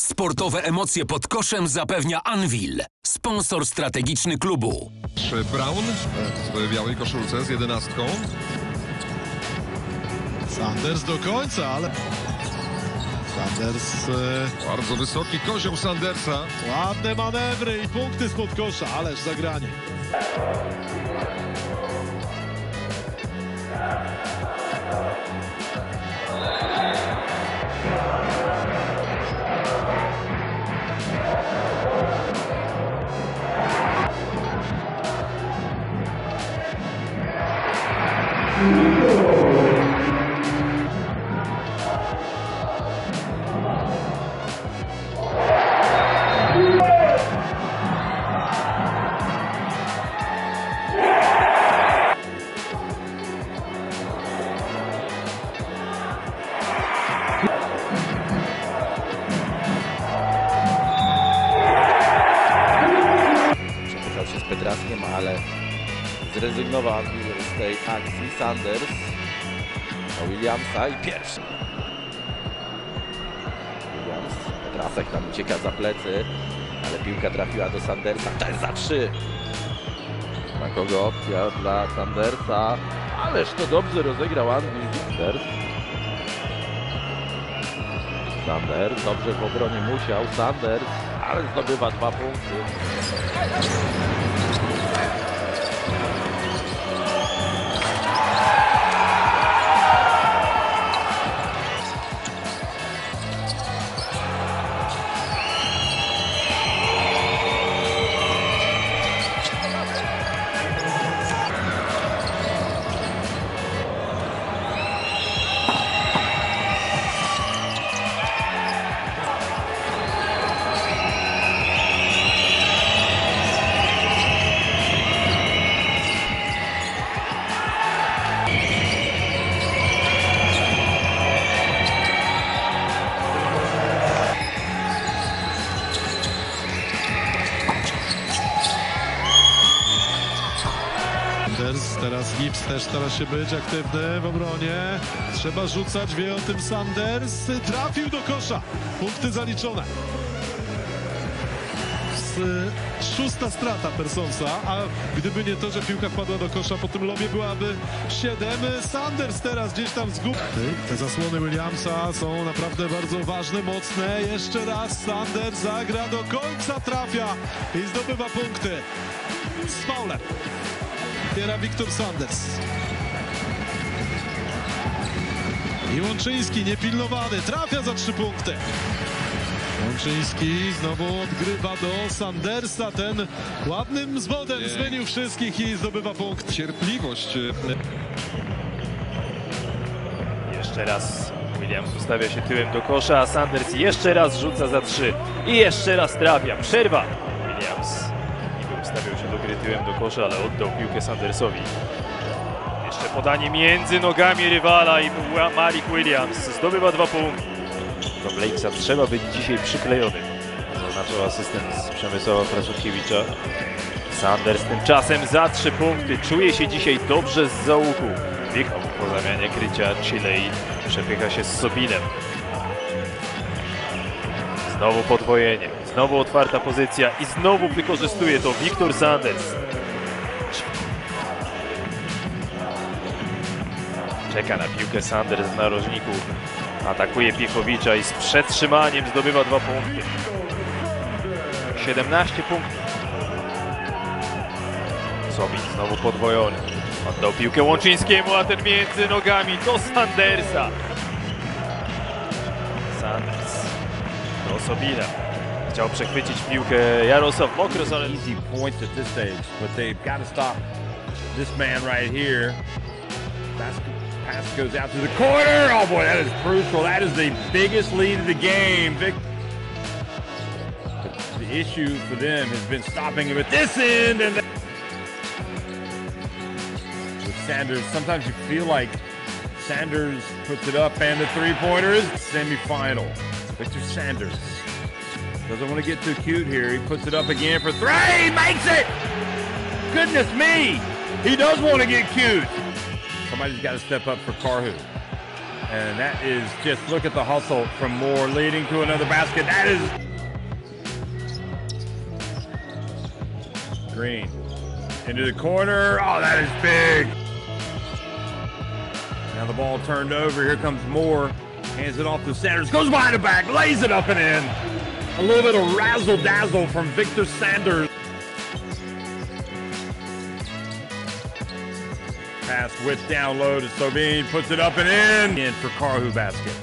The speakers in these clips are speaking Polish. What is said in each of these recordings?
Sportowe emocje pod koszem zapewnia Anvil, sponsor strategiczny klubu. Brown w białej koszulce z 11. Sanders do końca, ale Sanders... Bardzo wysoki kozioł Sandersa. Ładne manewry i punkty spod kosza, ależ zagranie. Przepychał się z Petraskiem, ale zrezygnował z tej akcji. Sanders do Williamsa i pierwszy. Williams, Petrasek tam ucieka za plecy, ale piłka trafiła do Sandersa. Ten za 3. Na kogo opcja dla Sandersa? Ależ to dobrze rozegrał Andrew Sanders. Sanders dobrze w obronie musiał. Sanders, ale zdobywa 2 punkty. Teraz Gibbs też stara się być aktywny w obronie. Trzeba rzucać, wie o tym Sanders. Trafił do kosza. Punkty zaliczone. 6. strata Personsa, a gdyby nie to, że piłka wpadła do kosza, po tym lobie byłaby 7. Sanders teraz gdzieś tam zgubił. Te zasłony Williamsa są naprawdę bardzo ważne, mocne. Jeszcze raz Sanders zagra do końca, trafia i zdobywa punkty z faulem. Biera Wiktor Sanders. I Łączyński niepilnowany, trafia za 3 punkty. Łączyński znowu odgrywa do Sandersa, ten ładnym zwodem zmienił wszystkich i zdobywa punkt. Cierpliwość. Jeszcze raz Williams ustawia się tyłem do kosza, a Sanders jeszcze raz rzuca za 3 i jeszcze raz trafia. Przerwa. Williams niby ustawiał się do gry tyłem do kosza, ale oddał piłkę Sandersowi. Jeszcze podanie między nogami rywala i Malik Williams zdobywa 2 punkty. Do Blakesa trzeba być dzisiaj przyklejonym, zaznaczył asystent z Przemysława Prasutkiewicza. Sanders tymczasem za 3 punkty. Czuje się dzisiaj dobrze z załuku. Wjechał po zamianie krycia Chilei. Przepycha się z Sobinem. Znowu podwojenie. Znowu otwarta pozycja i znowu wykorzystuje to Wiktor Sanders. Czeka na piłkę Sanders w narożniku. Atakuje Piechowicza i z przetrzymaniem zdobywa 2 punkty. 17 punktów. Sobin znowu podwojony. Oddał piłkę Łączyńskiemu, a ten między nogami do Sandersa. Sanders do Sobina. Chciał przechwycić piłkę Jarosław Mokros, ale... Easy points at this stage, but they've got to stop this man right here. Pass goes out to the corner. Oh boy, that is crucial. That is the biggest lead of the game. The issue for them has been stopping him at this end. And with Sanders, sometimes you feel like Sanders puts it up and the three-pointer is semi-final. Victor Sanders doesn't want to get too cute here. He puts it up again for 3. He makes it! Goodness me! He does want to get cute. Somebody's got to step up for Carhu. And that is just, look at the hustle from Moore leading to another basket. That is Green into the corner. Oh, that is big. Now the ball turned over. Here comes Moore. Hands it off to Sanders. Goes behind the back. Lays it up and in. A little bit of razzle-dazzle from Victor Sanders. Pass with down low to Sobine. Puts it up and in for Karhu basket.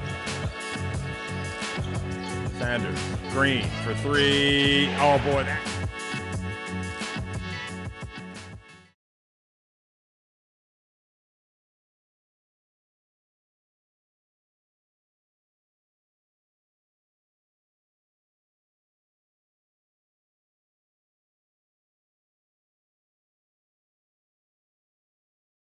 Sanders. Green for three. Oh, boy. That